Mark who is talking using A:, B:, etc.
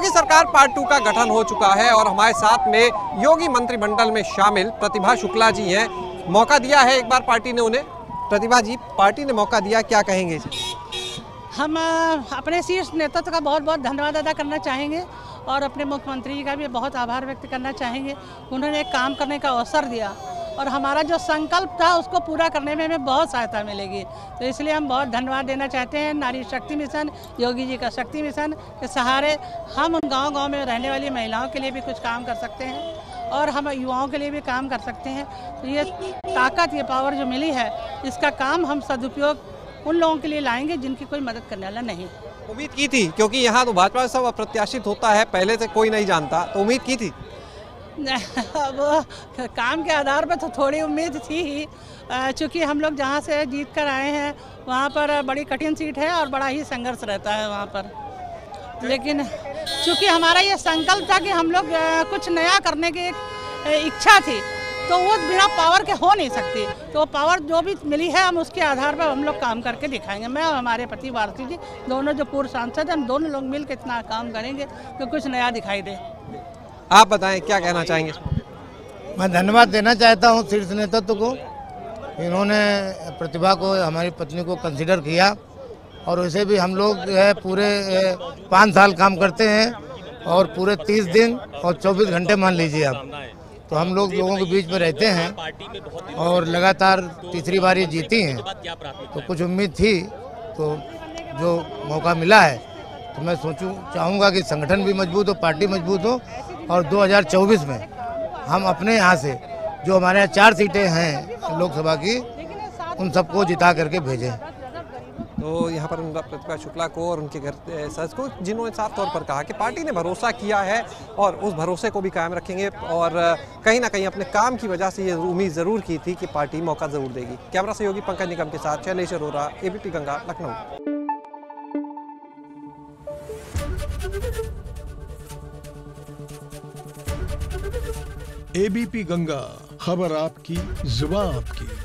A: योगी सरकार पार्ट 2 का गठन हो चुका है और हमारे साथ में योगी मंत्रिमंडल में शामिल प्रतिभा शुक्ला जी हैं। मौका दिया है एक बार पार्टी ने उन्हें। प्रतिभा जी, पार्टी ने मौका दिया, क्या कहेंगे?
B: हम अपने शीर्ष नेतृत्व का बहुत बहुत धन्यवाद अदा करना चाहेंगे और अपने मुख्यमंत्री जी का भी बहुत आभार व्यक्त करना चाहेंगे। उन्होंने एक काम करने का अवसर दिया और हमारा जो संकल्प था उसको पूरा करने में हमें बहुत सहायता मिलेगी। तो इसलिए हम बहुत धन्यवाद देना चाहते हैं नारी शक्ति मिशन, योगी जी का शक्ति मिशन के सहारे हम उन गांव-गांव में रहने वाली महिलाओं के लिए भी कुछ काम कर सकते हैं और हम युवाओं के लिए भी काम कर सकते हैं। तो ये ताकत, ये पावर जो मिली है, इसका काम हम सदुपयोग उन लोगों के लिए लाएंगे जिनकी कोई मदद करने वाला नहीं।
A: उम्मीद की थी, क्योंकि यहाँ तो भाजपा सब अप्रत्याशित होता है, पहले से कोई नहीं जानता, तो उम्मीद की थी?
B: वो काम के आधार पर तो थोड़ी उम्मीद थी ही, चूँकि हम लोग जहाँ से जीत कर आए हैं वहाँ पर बड़ी कठिन सीट है और बड़ा ही संघर्ष रहता है वहाँ पर। लेकिन चूँकि हमारा ये संकल्प था कि हम लोग कुछ नया करने की एक इच्छा थी, तो वो बिना पावर के हो नहीं सकती। तो पावर जो भी मिली है हम उसके आधार पर हम लोग काम करके दिखाएंगे। मैं और हमारे पति भारती जी दोनों जो पूर्व सांसद हैं, हम दोनों लोग मिल के इतना काम करेंगे कि कुछ नया दिखाई दे।
A: आप बताएं, क्या कहना चाहेंगे?
C: मैं धन्यवाद देना चाहता हूं शीर्ष नेतृत्व को। इन्होंने प्रतिभा को, हमारी पत्नी को कंसीडर किया और वैसे भी हम लोग पूरे 5 साल काम करते हैं और पूरे 30 दिन और 24 घंटे मान लीजिए आप, तो हम लोगों के बीच में रहते हैं और लगातार तीसरी बार ये जीती हैं। तो कुछ उम्मीद थी, तो जो मौका मिला है तो मैं चाहूँगा कि संगठन भी मजबूत हो, पार्टी मजबूत हो और 2024 में हम अपने यहाँ से जो हमारे यहाँ 4 सीटें हैं लोकसभा की, उन सबको जिता करके भेजें।
A: तो यहाँ पर प्रतिभा शुक्ला को और उनके घर सदस्य को, जिन्होंने साफ तौर पर कहा कि पार्टी ने भरोसा किया है और उस भरोसे को भी कायम रखेंगे और कहीं ना कहीं अपने काम की वजह से ये उम्मीद ज़रूर की थी कि पार्टी मौका ज़रूर देगी। कैमरा सहयोगी पंकज निगम के साथ शैलेश अरोरा, एबीपी गंगा, लखनऊ।
D: एबीपी गंगा, खबर आपकी, जुबान आपकी।